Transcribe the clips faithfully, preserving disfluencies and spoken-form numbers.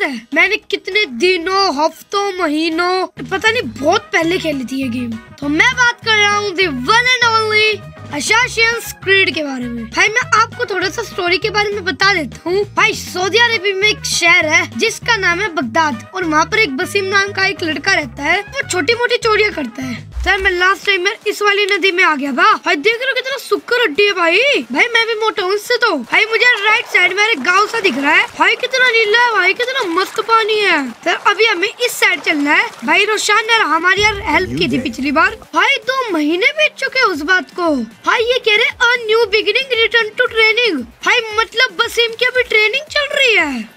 है, मैंने कितने दिनों, हफ्तों, महीनों, पता नहीं बहुत पहले खेली थी ये गेम। तो मैं बात कर रहा हूँ the one and only Assassin's Creed के बारे में। भाई मैं आपको थोड़ा सा स्टोरी के बारे में बता देता हूँ। भाई सऊदी अरेबिया में एक शहर है जिसका नाम है बगदाद, और वहाँ पर एक बसीम नाम का एक लड़का रहता है। वो छोटी मोटी चोरियां करता है। सर मैं लास्ट टाइम में इस वाली नदी में आ गया था। भाई देख रहे हो कितना सुक्कर हड्डी है भाई। भाई मैं भी मोटा हूँ इससे। तो भाई मुझे राइट साइड में एक गाँव सा दिख रहा है। भाई कितना नीला है, भाई कितना मस्त पानी है। सर अभी हमें इस साइड चलना है। भाई रोशान ने हमारी यार हेल्प की थी पिछली बार। भाई दो महीने बीत चुके उस बात को। भाई ये कह रहे a new beginning return to training. भाई मतलब बसीम की अभी ट्रेनिंग चल रही है।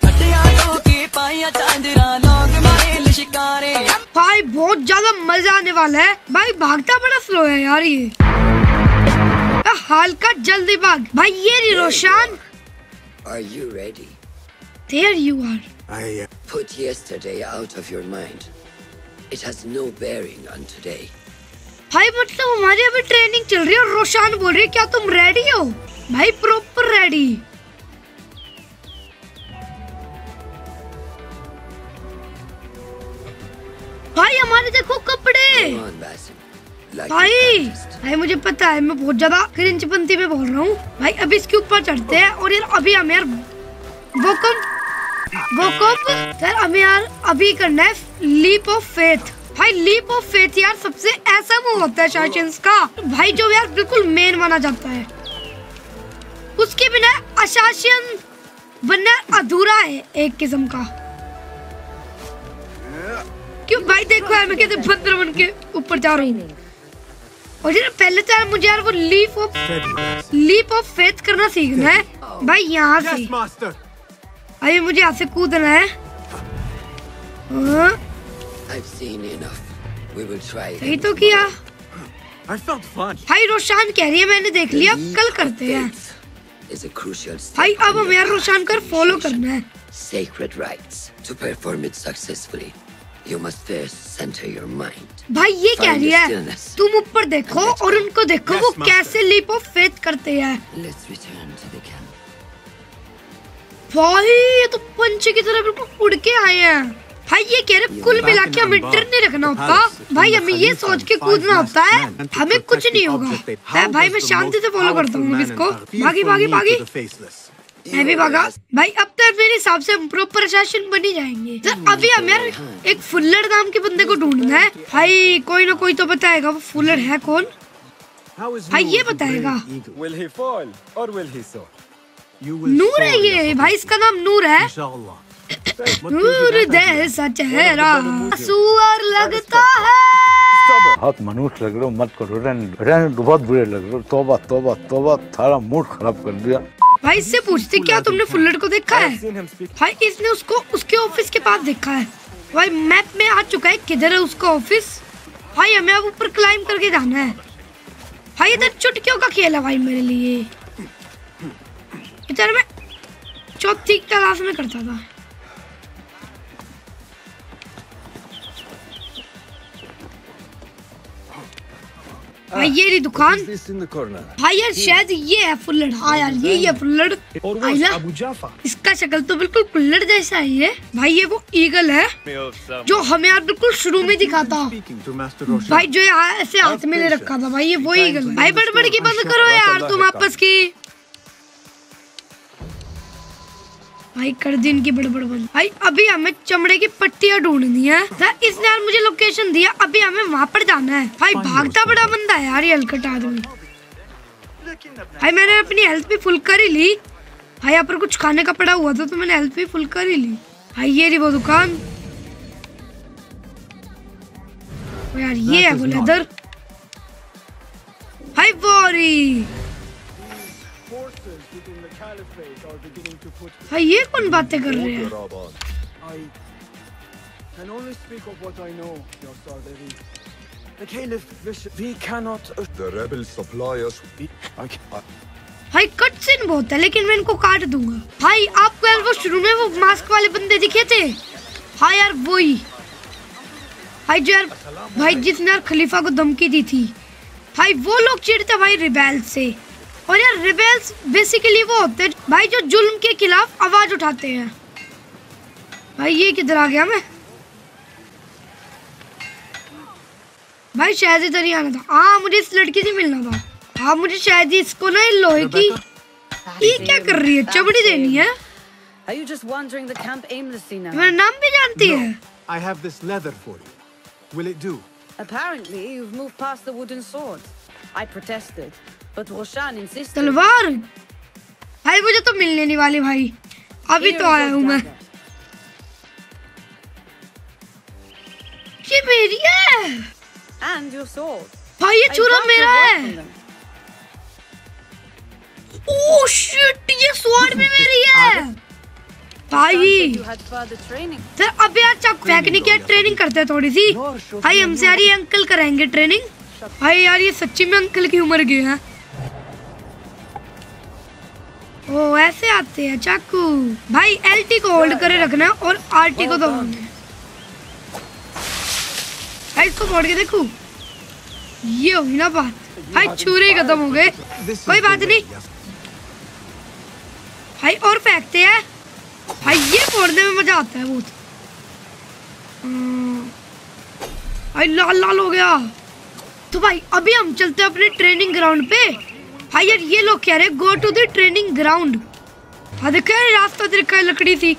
भाई बहुत ज्यादा मजा आने वाला है। भाई भागता बड़ा स्लो है यार ये। हाल का जल्दी भाग। भाई ये रही Roshan. Are you ready? There you are. I uh, Put yesterday out of your mind. It has no bearing on today. भाई मतलब हमारी अभी ट्रेनिंग चल रही है और रोशान बोल रही है क्या तुम रेडी हो? भाई प्रॉपर रेडी। भाई हमारे देखो कपड़े। Come on, Basim. Like you भाई practiced. भाई मुझे पता है मैं बहुत ज्यादा क्रिंचपंती में बोल रहा हूँ। भाई अभी इसके ऊपर चढ़ते हैं और यार अभी हमें यार वो कब वो कब सर हमें यार अभी करना है लीप ऑफ फेथ। भाई लीप ऑफ फेथ यार सबसे ऐसा मूव होता है असासिन्स का भाई जो यार बिल्कुल मेन माना जाता है। उसके बिना असासिन बनना अधूरा है एक किस्म का। क्यों भाई देखो यार मैं कैसे बंदर बन के ऊपर जा रहा हूँ। और यार पहले तो यार मुझे यार वो leap of leap of faith करना सीखना है। भाई यहाँ से yes, master. भाई मुझे यहाँ से कूदना है। हाँ I've seen enough. We will try. सही तो किया। I felt fun. भाई रोशान कह रही है मैंने देख लिया कल करते हैं। Is a crucial step भाई अब in हमें your यार रोशान कर फॉलो करना है। sacred rites. To perform it successfully, you must first center your mind. भाई ये कह Find रही your है stillness. तुम ऊपर देखो और उनको देखो Yes, वो master. कैसे लीप ऑफ फेथ करते हैं। Let's return to the camp. भाई ये तो पंछी की तरह बिल्कुल उड़ के आए हैं। भाई ये कह रहे कुल मिला के हमें डर नहीं रखना होता। भाई हमें ये सोच के कूदना होता है हमें कुछ नहीं होगा। भाई मैं शांति से फॉलो करता हूँ इसको। भागी भागी भागी मैं भी भागा। भाई अब तो मेरे हिसाब से हम प्रॉपर असासिन बन ही जाएंगे। तो अभी हम यार एक फुल्लड़ नाम के बंदे को ढूंढना है। भाई कोई ना कोई तो बताएगा वो फुल्लड़ है कौन। भाई ये बताएगा। Will he fall or will he soar? नूर है ये। भाई इसका नाम नूर है। नूर जैसा चेहरा सुअर लगता है। बहुत मनुष्य लग रहे हो, मत करो। रन रन बहुत बुरे लग रहे हो। तौबा तौबा तौबा, थारा मूड खराब कर दिया। भाई इससे पूछते क्या तुमने फुल्लड़ को देखा I've है? seen him speak. भाई इसने उसको उसके ऑफिस के पास देखा है। भाई मैप में आ चुका है किधर है उसका ऑफिस। भाई हमें अब ऊपर क्लाइम करके जाना है। भाई इधर चुटकियों का खेल है भाई मेरे लिए। इधर मैं चौथी क्लास में करता था। भाई ये रही दुकान। Is this in the corner? भाई यार शायद ये है फुल्लड़। हाँ यार ये ये फुल्लड़। Or was Ayla Abu Jafar? इसका शक्ल तो बिल्कुल कुल्लड़ जैसा है ये। भाई ये वो ईगल है जो हमें यार बिल्कुल शुरू में दिखा था। Speaking to Master Roshan. भाई जो यहाँ ऐसे हाथ में ले रखा था। भाई ये वो ईगल। भाई बड़बड़ की बंद करो यार तुम आपस की। भाई कर दी इनकी बड़बड़ बंद। भाई अभी हमें चमड़े की पट्टियां ढूंढनी है। इसने यार मुझे लोकेशन दिया। अभी हमें वहाँ पर जाना है। भाई भागता बड़ा बंदा है यार ये हलकट आदमी। भाई मैंने अपनी हेल्थ भी फुल कर ही ली। भाई यहाँ पर कुछ खाने का पड़ा हुआ था तो मैंने हेल्थ भी फुल कर ही ली। भाई ये रही वो दुकान। यार ये है वो लेदर। भाई वॉरी। भाई ये कौन बातें कर रहे हैं? I can only speak of what I know, Your Sardevi. The Caliph, wish- we cannot. The rebels supply us. I can- भाई कट सीन बहुत है लेकिन मैं इनको काट दूंगा। भाई आपको यार वो शुरू में वो मास्क वाले बंदे दिखे थे। हाँ यार वही। भाई जो यार भाई जिसने यार खलीफा को धमकी दी थी। भाई वो लोग चिढ़ते भाई रिबेल्स से। और यार रिबेल्स बेसिकली वो होते हैं भाई जो जुल्म के खिलाफ आवाज उठाते हैं। भाई ये किधर आ गया मैं? भाई शायद इधर ही आना था। हाँ मुझे इस लड़की से मिलना था। हाँ मुझे शायद इसको ना लोहे की ये क्या कर रही है? चमड़ी देनी है। Are you just wandering the camp aimlessly now? मेरा नाम भी जानती है। I have this leather for you. Will it do? Apparently, you've moved past the wooden sword. I protested, but Roshan insisted. तलवार भाई मुझे तो मिलने नहीं वाली भाई, अभी तो आया हूँ मैं। ये मेरी है। And your sword. भाई ये I चूरा got मेरा your है। weapon then. ओह शिट, ये स्वॉर्ड भी मेरी है। भाई You had further training. Sir अब यार चक फेंकने की ट्रेनिंग करते हैं थोड़ी सी। भाई हमसे यार ये अंकल कराएंगे ट्रेनिंग। भाई यार ये सच्ची में अंकल की उम्र गए हैं। ओ ऐसे आते हैं चाकू। भाई एल टी को होल्ड करे रखना है और आर टी को दबाना है। भाई इसको फोड़ के देखो, ये हुई ना बात। भाई छुरे खत्म हो गए, कोई बात नहीं। भाई और फेंकते हैं। भाई ये फोड़ने में मजा आता है बहुत। भाई लाल लाल हो गया। तो भाई अभी हम चलते हैं अपने ट्रेनिंग ग्राउंड पे। भाई यार ये लोग कह रहे हैं go to the training ground. हाँ देखा है रास्ता देखा है, लकड़ी थी।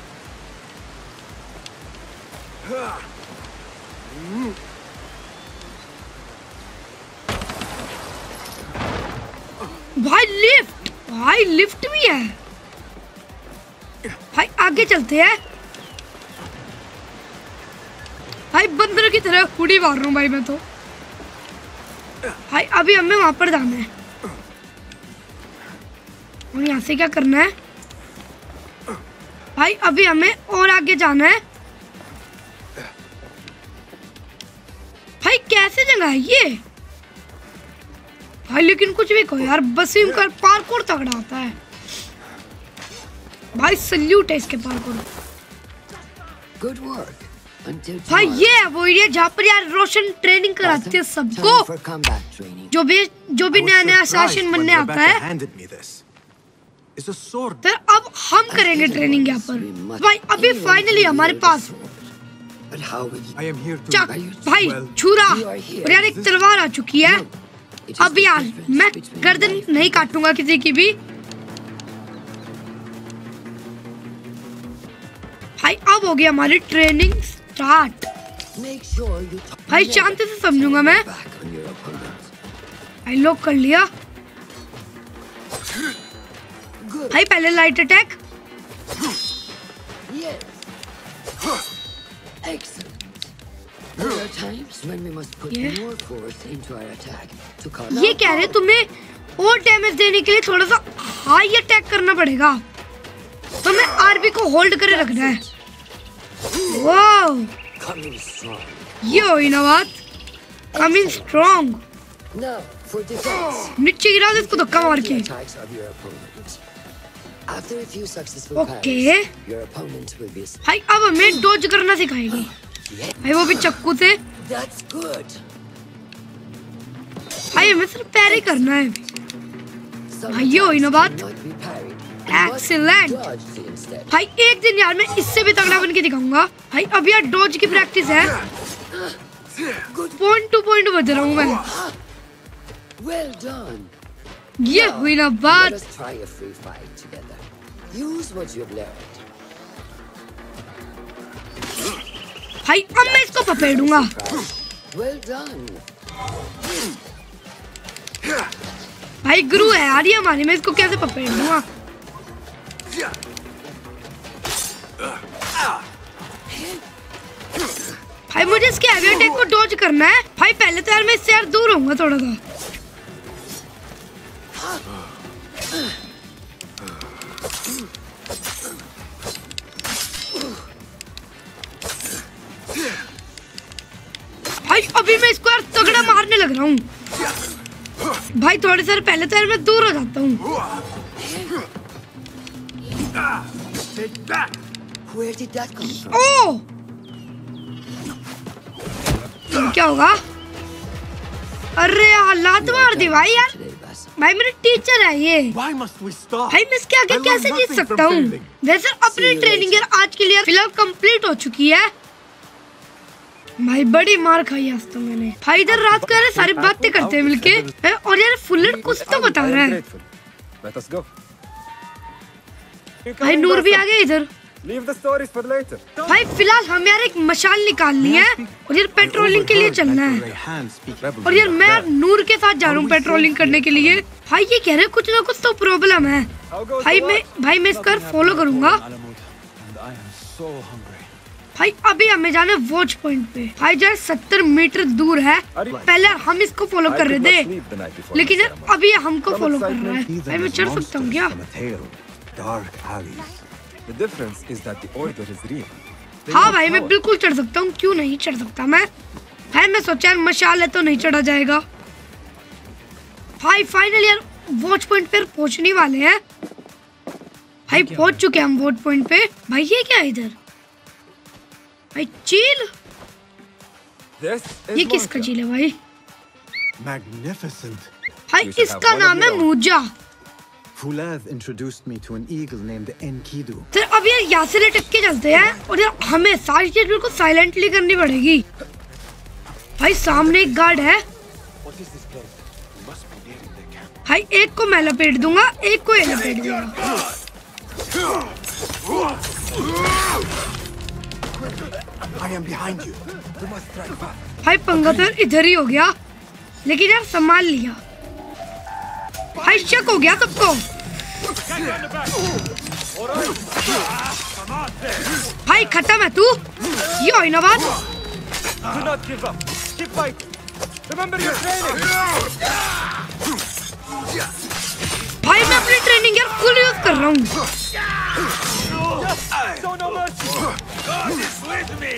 भाई लिफ्ट, भाई लिफ्ट भी है। भाई आगे चलते हैं। भाई बंदर की तरह कुड़ी मार रहा हूँ भाई मैं तो। भाई अभी हमें वहां पर जाना है और यहाँ से क्या करना है? भाई अभी हमें और आगे जाना है। भाई कैसे जगह है ये? भाई लेकिन कुछ भी कहो यार, बसीम का पार्कोर तगड़ा आता है भाई। सल्यूट है इसके पार्कोर। Good work. Until भाई tomorrow. ये है वो एरिया जहाँ पर यार रोशन ट्रेनिंग कराते हैं सबको। Time for combat training. जो भी जो भी I was नया नया surprised शासन when बनने आता Rebecca है। handed me this. It's a sword. तो अब हम करेंगे ट्रेनिंग यहाँ पर। भाई अभी फाइनली हमारे पास But how will you? I am here to. चक भाई छुरा और यार एक तलवार आ चुकी है। It is अब the यार difference मैं between गर्दन life नहीं काटूंगा किसी की भी। भाई अब हो गई हमारी training start. Make sure you भाई शांति से समझूंगा मैं। back on your opponent. भाई लॉक कर लिया। Good. भाई पहले light attack. Yes. Excellent. There are times when we must put Yeah. more force into our attack to call ये out कह रहे power. तुम्हें और डैमेज देने के लिए थोड़ा सा हाई अटैक करना पड़ेगा। तो मैं आरबी को होल्ड करे रखना है। Wow Coming strong. ये हुई ना बात। Coming strong. Now for defense. नीचे गिरा दे इसको धक्का मार के। Attacks of your opponent. After a few successful Okay. parries, your opponent will be. भाई अब हमें डॉज करना सिखाएगी। भाई वो भी चक्कू से। That's good. भाई हमें सिर्फ पैर ही करना है। Some भाई, ये हुई ना बात? attacks cannot be parried. You must Excellent. dodge instead. भाई एक दिन यार मैं इससे भी तगड़ा बन के दिखाऊंगा। भाई अब यार डॉज की प्रैक्टिस है। पॉइंट टू पॉइंट बज रहा हूँ मैं। Well done. ये हुई ना Let बात। us try a free fight together. Use what you've learned. भाई अब मैं इसको पपेड़ूंगा। Well done. भाई गुरु है यार ये हमारी, मैं इसको कैसे पपेड़ दूंगा? भाई मुझे इसके हैवी अटैक को डॉज करना है। भाई पहले तो यार मैं इससे यार दूर होऊंगा थोड़ा सा। भाई अभी मैं इसको यार तगड़ा मारने लग रहा हूँ। भाई थोड़ी देर पहले तो यार मैं दूर हो जाता हूँ। Take that. Where did that come from? ओ क्या होगा? अरे यार लात मार दी भाई यार। Today, Basim. भाई मेरे टीचर है ये। Why must we stop? भाई मैं इसके आगे I learned कैसे जीत nothing from सकता हूँ? failing. वैसे अपनी ट्रेनिंग यार आज के लिए फिलहाल कंप्लीट हो चुकी है। भाई बड़ी मार खाई आज तो मैंने। भाई इधर रात को यार सारी बातें करते हैं मिलके हैं, और यार फुल्लेट कुछ तो बता रहा है। Let us go. भाई नूर भी आ गया इधर। Leave the stories for later. भाई फिलहाल हम यार एक मशाल निकालनी है और यार पेट्रोलिंग के लिए चलना है। Rayhan speak. और यार मैं यार नूर के साथ जा रहा हूँ पेट्रोलिंग करने के लिए। भाई ये कह रहे हैं कुछ ना कुछ तो प्रॉब्लम है। भाई मैं भाई मैं इसका फॉलो करूंगा। भाई अभी हमें जाना है वॉच पॉइंट पे। भाई यार सत्तर मीटर दूर है। पहले हम इसको फॉलो कर रहे थे, लेकिन यार अभी हमको फॉलो कर रहा है। भाई मैं चढ़ सकता हूँ क्या? Dark alleys. The difference is that the order is real. हाँ भाई मैं बिल्कुल चढ़ सकता हूँ, क्यों नहीं चढ़ सकता मैं। भाई मैं सोचा यार मशाल है तो नहीं चढ़ा जाएगा। भाई फाइनली यार वॉच पॉइंट पे पहुंचने वाले हैं। भाई पहुंच चुके हैं हम वॉच पॉइंट पे। भाई ये क्या है इधर? भाई चील, This ये is किसका चील है भाई? Magnificent. भाई इसका नाम है मूजा। Fulad introduced me to an eagle named Enkidu. Sir अब यार यहाँ से लटक के चलते हैं और यार हमें सारी चीज बिल्कुल साइलेंटली करनी पड़ेगी। भाई सामने एक गार्ड है। भाई एक को मैं लपेट दूंगा, एक को ये लपेट दूंगा। I am behind you. You must strike back. भाई पंगा तो यार इधर ही हो गया, लेकिन यार संभाल लिया। भाई शक हो गया सबको। भाई खत्म है तू। ये हो ना बात। Do not give up. Keep fighting. Remember your training. भाई मैं अपनी ट्रेनिंग यार फुल यूज कर रहा हूँ। Show no mercy. God is with me.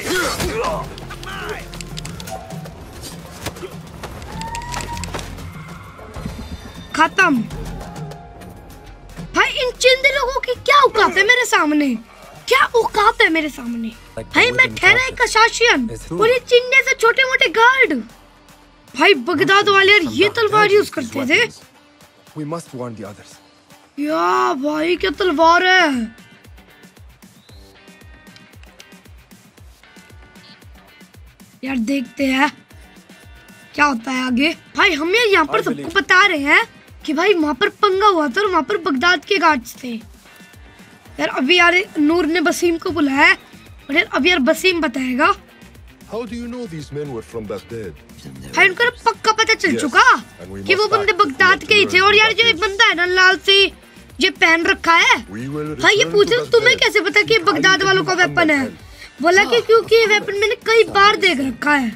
खत्म। भाई इन चिंदी लोगों की क्या औकात है मेरे सामने? क्या औकात है मेरे सामने? भाई मैं ठहरा एक अशासियन और ये चिंडे से छोटे मोटे गार्ड। भाई बगदाद वाले यार ये तलवार यूज करते थे। We must warn the others. या भाई क्या तलवार है। यार देखते हैं क्या होता है आगे। भाई हम यार यहाँ पर सबको बता रहे हैं कि भाई वहाँ पर पंगा हुआ था और वहाँ पर बगदाद के गार्ड्स थे। यार अभी यार नूर ने बसीम को बुलाया है और यार अभी यार बसीम बताएगा। How do you know these men were from Baghdad? भाई उनको पक्का पता चल चुका कि वो बंदे बगदाद के ही थे। और यार जो एक बंदा है ना लाल सी ये पहन रखा है, भाई ये पूछ रहे तुम्हें कैसे पता कि बगदाद वालों का वेपन है? बोला कि क्योंकि ये वेपन मैंने कई बार देख रखा है।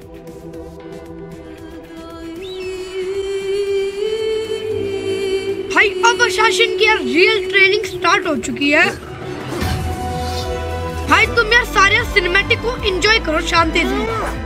भाई अब शासन की यार रियल ट्रेनिंग स्टार्ट हो चुकी है। भाई तुम यार सारे सिनेमैटिक को एंजॉय करो शांति से।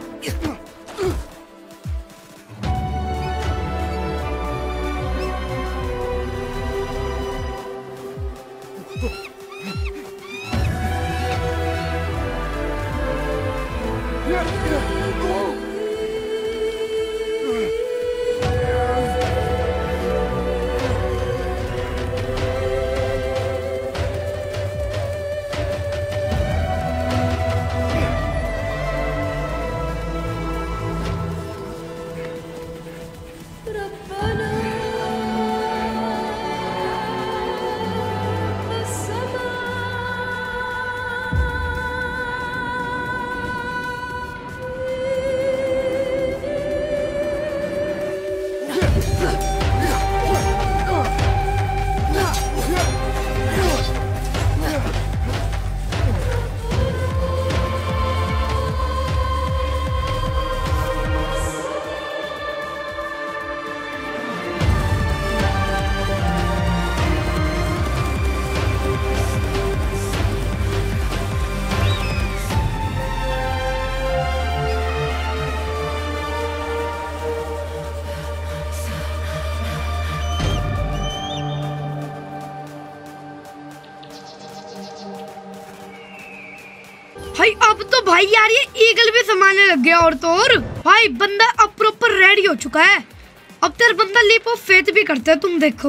भाई अब तो भाई यार ये ईगल भी संभालने लग गया और तो और। भाई बंदा अब प्रॉपर रेडी हो चुका है। अब तेरा बंदा लीप ऑफ फेथ भी करता है, तुम देखो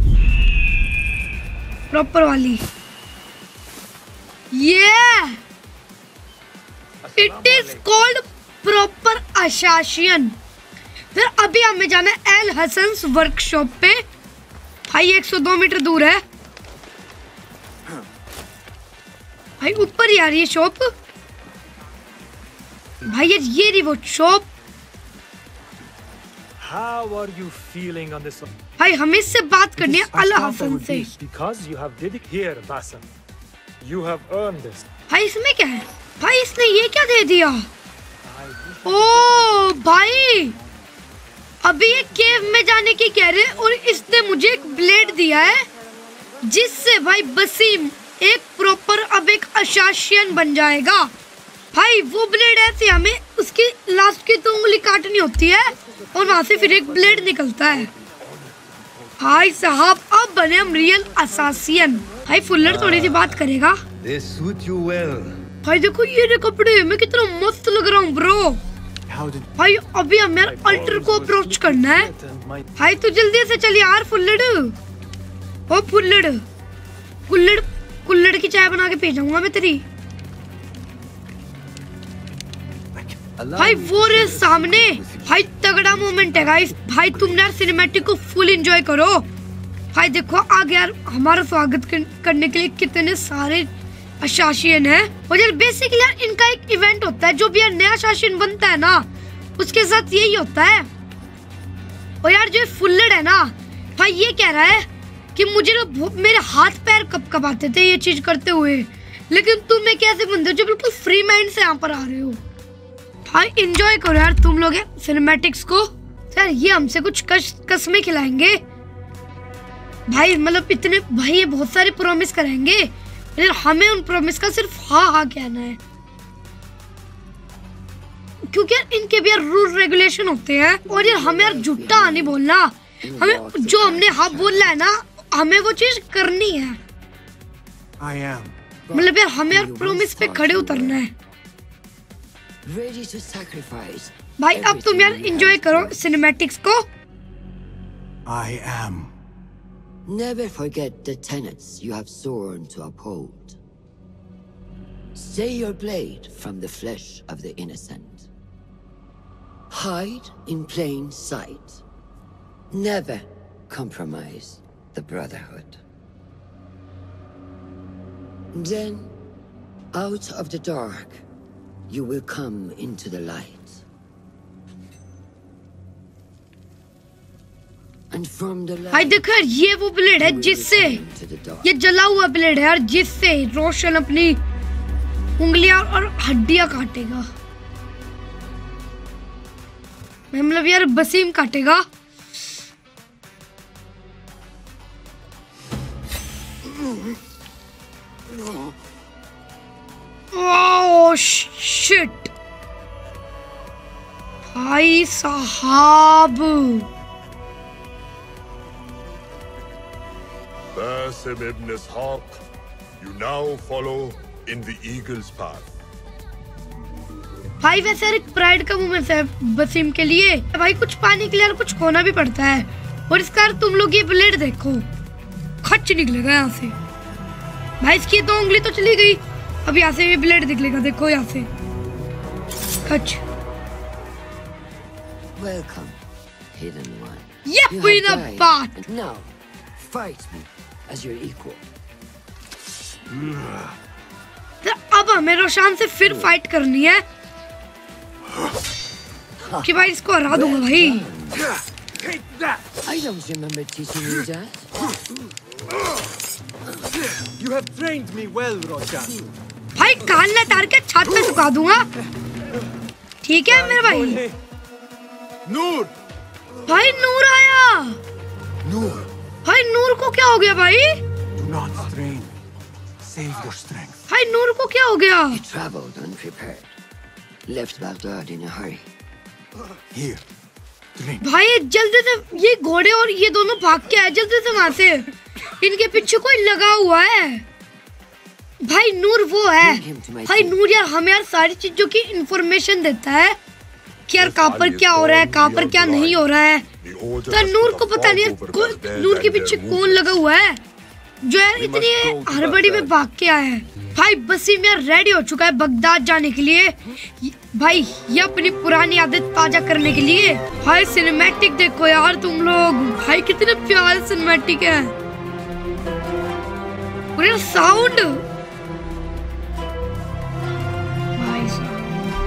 प्रॉपर वाली। ये it is called proper assassin. फिर अभी हमें जाना है एल हसन्स वर्कशॉप पे। भाई एक सौ दो मीटर दूर है भाई, ऊपर ही आ रही है शॉप भाई। ये ये रही वो shop. How are you feeling on this one? भाई हमें इससे बात करनी है अल हसन से। Because you have did it here, Bassam. You have earned this. भाई इसमें क्या है? भाई इसने ये क्या दे दिया? ओ भाई अभी ये केव में जाने की कह रहे और इसने मुझे एक ब्लेड दिया है जिससे भाई बसीम एक प्रॉपर अब एक असासिन बन जाएगा। भाई वो ब्लेड ऐसे हमें उसकी लास्ट की तो उंगली काटनी होती है और वहां से फिर एक ब्लेड निकलता है। भाई साहब अब बने हम रियल असासिन। भाई फुल्लर थोड़ी सी बात करेगा। They suit you well. भाई देखो ये रे कपड़े, मैं कितना मस्त लग रहा हूँ ब्रो। भाई अभी हमें अल्टर को अप्रोच करना है। भाई तू जल्दी से चल यार फुल्लड़। ओ फुल्लड़ कुल्लड़ कुल्लड़ की चाय बना के भेजूंगा मैं तेरी। भाई वो रे सामने। भाई तगड़ा मोमेंट है गाइस। भाई तुम यार सिनेमैटिक को फुल एंजॉय करो। भाई देखो आगे यार हमारा स्वागत करने के लिए कितने सारे असासिन है। और यार बेसिकली यार इनका एक इवेंट होता है, जो भी यार नया असासिन बनता है ना उसके साथ यही होता है। और यार जो फुल्लड़ है ना भाई ये कह रहा है कि मुझे ना मेरे हाथ पैर कब कब आते थे ये चीज करते हुए, लेकिन तुम एक ऐसे बंदे हो जो बिल्कुल फ्री माइंड से यहाँ पर आ रहे हो। भाई एंजॉय करो यार तुम लोग सिनेमैटिक्स को। यार ये हमसे कुछ कस, कसमें खिलाएंगे भाई, मतलब इतने भाई ये बहुत सारे प्रॉमिस करेंगे, यार हमें उन प्रॉमिस का सिर्फ हाँ हाँ कहना है, क्योंकि यार इनके भी यार रूल रेगुलेशन होते हैं। और यार हमें यार झूठा नहीं बोलना, हमें जो हमने हाँ बोलना है ना हमें वो चीज करनी है। मतलब यार हमें यार प्रॉमिस पे खड़े उतरना है। Ready to sacrifice. भाई अब तुम यार एंजॉय करो सिनेमैटिक्स को। I am. Never forget the tenets you have sworn to uphold. Stay your blade from the flesh of the innocent. Hide in plain sight. Never compromise the Brotherhood. Then, out of the dark, you will come into the light. And from the light, भाई देखो यार ये वो blade है जिससे, ये जला हुआ ब्लेड है यार जिससे रोशन अपनी उंगलियां और हड्डियां काटेगा। मतलब यार बसीम काटेगा। ओह शिट भाई साहब। Basim ibn Ishaq, you now follow in the eagle's path. भाई वैसे यार एक प्राइड का मोमेंट है बसीम के लिए। भाई कुछ पाने के लिए यार कुछ खोना भी पड़ता है। और इसका यार तुम लोग ये ब्लेड देखो, खच निकलेगा यहाँ से। भाई इसकी तो उंगली तो चली गई, अब यहाँ से ये ब्लेड निकलेगा, देखो यहाँ से खच। welcome, hidden one. ये You हुई have ना died, बात। and now fight me as your equal. तो अब हमें रोशान से फिर फाइट करनी है कि भाई इसको हरा दूंगा भाई। I don't remember teaching you that. You have trained me well, Roshan. भाई कान ना तार के छत पे झुका दूंगा, ठीक है मेरे भाई। Noor! भाई नूर आया। Noor, भाई नूर को क्या हो गया भाई? do not strain. Save your strength. भाई नूर को क्या हो गया? He traveled unprepared, left Baghdad in a hurry. Here, drink. भाई जल्दी से ये घोड़े और ये दोनों भाग के आए जल्दी से वहां से। इनके पीछे कोई लगा हुआ है। भाई नूर वो है। भाई नूर यार हमें यार सारी चीजों की इंफॉर्मेशन देता है कि यार कहाँ पर क्या हो रहा है, कहाँ पर क्या नहीं हो रहा है। order तो us नूर to को the पता नहीं है fog over कौन- Baghdad नूर के and their पीछे कौन movements. लगा हुआ है जो यार We must इतनी go to हड़बड़ी में Baghdad. भाग के आया है। भाई बसीम यार रेडी हो चुका है बगदाद जाने के लिए। ये- भाई ये अपनी पुरानी आदत ताजा करने के लिए। भाई सिनेमैटिक देखो यार तुम लोग, भाई कितने प्यारे सिनेमैटिक है। पूरा साउंड भाई साहब,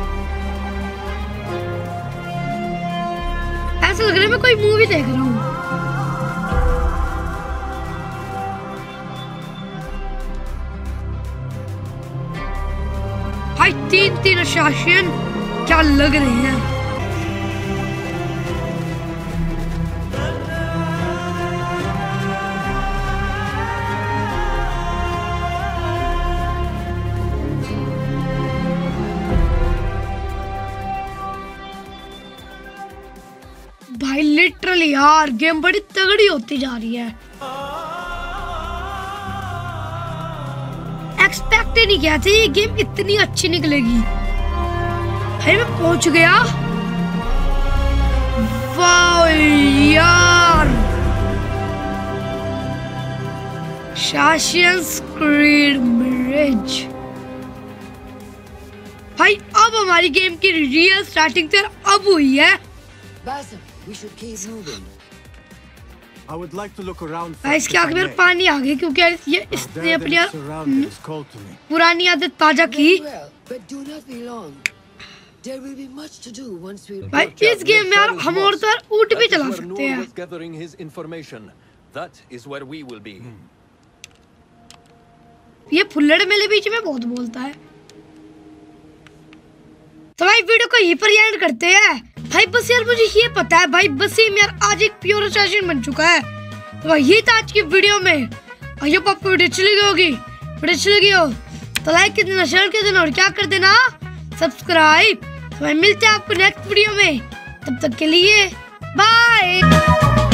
ऐसा लग रहा है मैं कोई मूवी देख रहा हूँ। भाई तीन तीन अशासियन क्या लग रहे हैं। भाई लिटरली यार गेम बड़ी तगड़ी होती जा रही है। एक्सपेक्ट ही नहीं किया था ये गेम इतनी अच्छी निकलेगी। भाई मैं पहुंच गया। वाह यार, असासिन्स क्रीड मिरेज। भाई अब हमारी गेम की रियल स्टार्टिंग तो अब हुई है। Basim, we should keep moving. I would like to look around भाई इसके आगे मेरे पानी आ गए क्योंकि यार ये इसने अपनी यार पुरानी आदत ताजा की। Very well, but do not be long. There will be much to do once we. भाई इस गेम में यार हम और तो यार ऊँट भी चला सकते हैं। gathering his information. That is where we will be. ये फुल्लड़ मेले बीच में बहुत बोलता है। तो भाई वीडियो को यहीं पर एंड करते हैं। भाई बस यार मुझे ये पता है भाई बसीम यार आज एक प्योर असासिन बन चुका है। तो भाई ये था आज की वीडियो में। आई होप आपको वीडियो अच्छी लगी होगी। वीडियो अच्छी लगी हो तो लाइक कर देना, शेयर कर देना और क्या कर देना सब्सक्राइब। तो भाई मिलते हैं आपको नेक्स्ट वीडियो में, तब तक के लिए बाय।